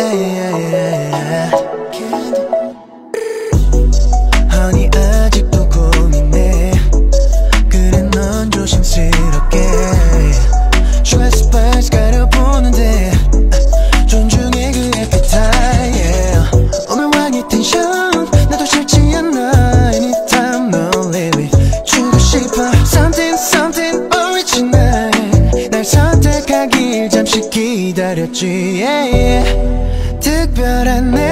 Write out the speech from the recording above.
Honey 아직도 고민해. 그래 넌 조심스럽게 Stress bars 가려보는데 존중해 그 appetite yeah. 오늘 왕의 텐션 나도 싫지 않아. Anytime no limit 주고 싶어 Something something original. 날 선택하길 잠시 기다렸지 yeah. 특별한 내